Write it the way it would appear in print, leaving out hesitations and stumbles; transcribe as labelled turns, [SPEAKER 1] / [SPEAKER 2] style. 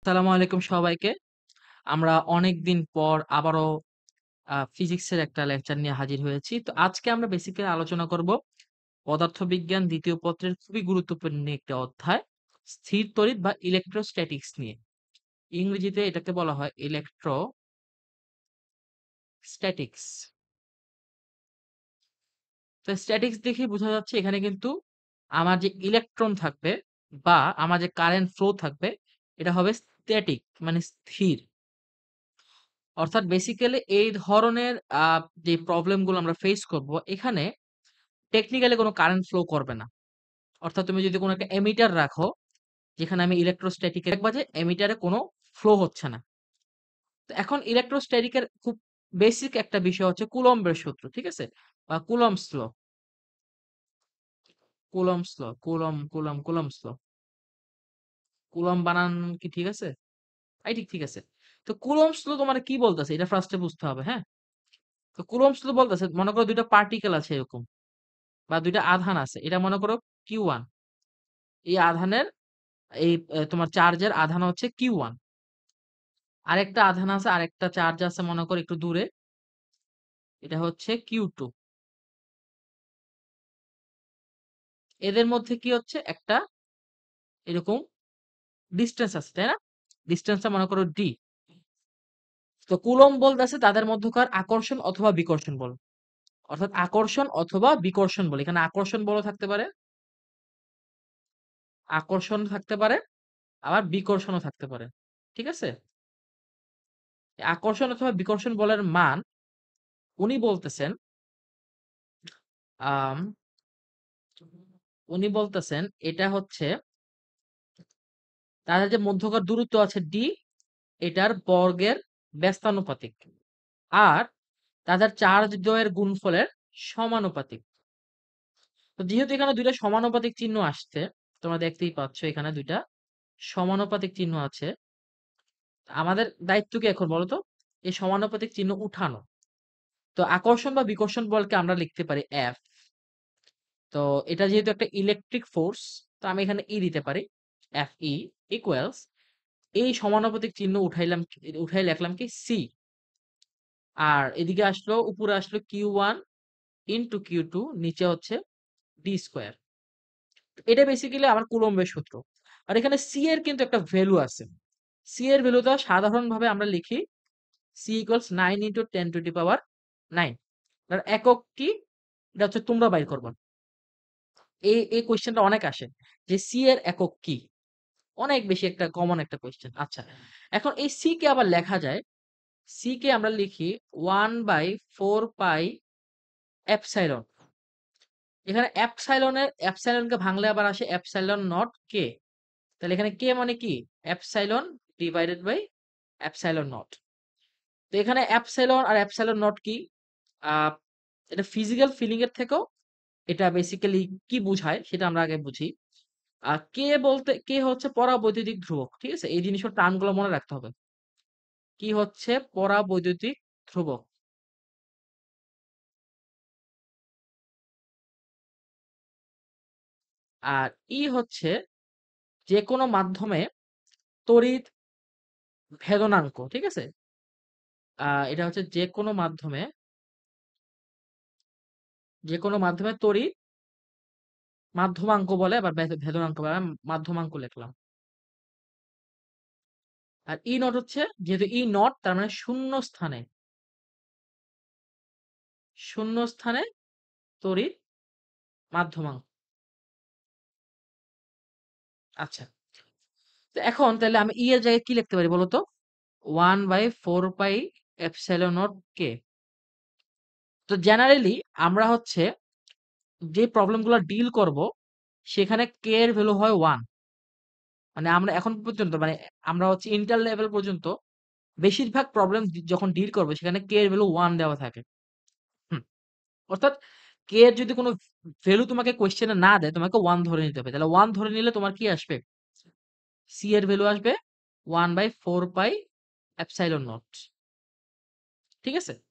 [SPEAKER 1] আসসালামু আলাইকুম সবাইকে। আমরা অনেকদিন পর আবারও ফিজিক্সের একটা লেকচার নিয়ে হাজির হয়েছি। তো আজকে আমরা বেসিক্যালি আলোচনা করব পদার্থবিজ্ঞান ২য় পত্রের খুবই গুরুত্বপূর্ণ একটি অধ্যায়, স্থির তড়িৎ বা ইলেকট্রোস্ট্যাটিক্স নিয়ে। ইংরেজিতে এটাকে বলা হয় ইলেকট্রোস্ট্যাটিক্স। তো স্ট্যাটিক্স দেখেই বোঝা যাচ্ছে এখানে কিন্তু আমার যে ইলেকট্রন থাকবে বা আমার যে কারেন্ট ফ্লো থাকবে এটা হবে স্ট্যাটিক মানে স্থির। অর্থাৎ বেসিক্যালি এই ধরনের যে প্রবলেম গুলো আমরা ফেস করব এখানে টেকনিক্যালি কোনো কারেন্ট ফ্লো করবে না। অর্থাৎ তুমি যদি কোনো একটা এমিটার রাখো যেখানে আমি ইলেকট্রোস্ট্যাটিক এর দেখবা যে এমিটারে কোনো ফ্লো হচ্ছে না। তো এখন ইলেকট্রোস্ট্যাটিক এর খুব বেসিক একটা বিষয় হচ্ছে কুলম্বের সূত্র, ঠিক আছে? বা Coulomb's law, Coulomb's law, Coulomb's law. Coulomb বানান কি ঠিক আছে? ঠিক আছে। তো কুলম্বস ল তোমার কি বলতেছে এটা ফার্স্টে বুঝতে হবে, হ্যাঁ? তো কুলম্বস ল বলতেছে মনে করো ২ টা পার্টিকেল আছে এরকম বা ২ টা আধান আছে। এটা মনে করো Q1, এই আধানের তোমার চার্জের আধান হচ্ছে Q1। আরেকটা আধান আছে, আরেকটা চার্জ আছে মনে করো একটু দূরে। এটা হচ্ছে Q2। এদের মধ্যে কি হচ্ছে একটা এরকম ডিসটেন্স আছে, তাই না? ডিসটেন্সটা মনে করো D। তো কুলম্ব বলতেছে তাদের মধ্যকার আকর্ষণ অথবা বিকর্ষণ বল। অর্থাৎ আকর্ষণ অথবা বিকর্ষণ বল। এখানে আকর্ষণ বলও থাকতে পারে, আকর্ষণ থাকতে পারে, আবার বিকর্ষণও থাকতে পারে। ঠিক আছে? আকর্ষণ অথবা বিকর্ষণ বলের মান উনি বলতেছেন আম উনি বলতেছেন এটা হচ্ছে তাদের যে মধ্যকার দূরত্ব আছে D, এটার বর্গের ব্যস্তানুপাতিক। আর তাদের চার্জ দ্বয়ের গুণফলের সমানুপাতিক। তো যেহেতু এখানে ২ টা সমানুপাতিক চিহ্ন আসছে, তোমরা দেখতেই পাচ্ছ এখানে ২ টা সমানুপাতিক চিহ্ন আছে। আমাদের দায়িত্ব কি এখন বলো তো? এই সমানুপাতিক চিহ্ন উঠানো। তো আকর্ষণ বা বিকর্ষণ বলকে আমরা লিখতে পারি F। তো এটা যেহেতু একটা ইলেকট্রিক ফোর্স, তো আমি এখানে E দিতে পারি। Fe ইকুয়ালস এই সমানুপাতিক চিহ্ন উঠাই লিখলাম কি C। আর এদিকে আসলো উপরে আসলো Q1 ইনটু Q2, নিচে হচ্ছে D স্কয়ার। এটা বেসিক্যালি আমার কুলম্বের সূত্র। আর এখানে C এর কিন্তু একটা ভ্যালু আছে। C এর ভ্যালুটা সাধারণভাবে আমরা লিখি C equals 9 into 10 to the power 9। এটার একক কি? এটা হচ্ছে তোমরা বাইর করবা। এই কোয়েশ্চেনটা অনেক আসে যে C এর একক কি? অনেক বেশি একটা কমন একটা কোয়েশ্চেন। আচ্ছা, এখন এই C কে আবার লেখা যায়। C কে আমরা লিখি 1/4 পাই এপসাইলন। এখানে এপসাইলনকে ভাঙলে আবার আসে এপসাইলন নট কে। তাহলে এখানে কে মানে কি? Epsilon divided by epsilon not. তো এখানে এপসাইলন আর এপসাইলন নট কি? আহ এটা ফিজিক্যাল ফিলিং এর থেকেও এটা বেসিক্যালি কি বোঝায় সেটা আমরা আগে বুঝি। কে হচ্ছে পরাবৈদ্যুতিক ধ্রুবক। ঠিক আছে? এই জিনিসের টার্মগুলো মনে রাখতে হবে। কি হচ্ছে পরাবৈদ্যুতিক ধ্রুবক। আর ই হচ্ছে যেকোনো মাধ্যমে তড়িৎ ভেদনাঙ্ক। ঠিক আছে? এটা হচ্ছে যেকোনো মাধ্যমে তড়িৎ মাধ্যমাঙ্ক বলে, আবার ভেদনাঙ্ক বলে। আমি মাধ্যমাঙ্ক লিখলাম। আর ই নট হচ্ছে যেহেতু ই নট তার মানে শূন্য স্থানে তড়িৎ মাধ্যমাঙ্ক। আচ্ছা, তো এখন তাহলে আমি ই এর জায়গায় কি লিখতে পারি বলতো? 1/4 পাই এপসাইলন নট কে। তো জেনারেলি আমরা হচ্ছে যে প্রবলেম গুলো ডিল করব সেখানে কে এর ভ্যালু হয় 1। মানে আমরা এখন পর্যন্ত মানে আমরা হচ্ছে ইন্টার লেভেল পর্যন্ত বেশিরভাগ প্রবলেম যখন ডিল করবো সেখানে কে এর ভ্যালু 1 দেওয়া থাকে। হুম, অর্থাৎ কে এর যদি কোনো ভ্যালু তোমাকে কোয়েশ্চেনে না দেয় তোমাকে 1 ধরে নিতে হবে। তাহলে 1 ধরে নিলে তোমার কি আসবে? সি এর ভ্যালু আসবে 1/4 পাই এপসাইলন নট। ঠিক আছে?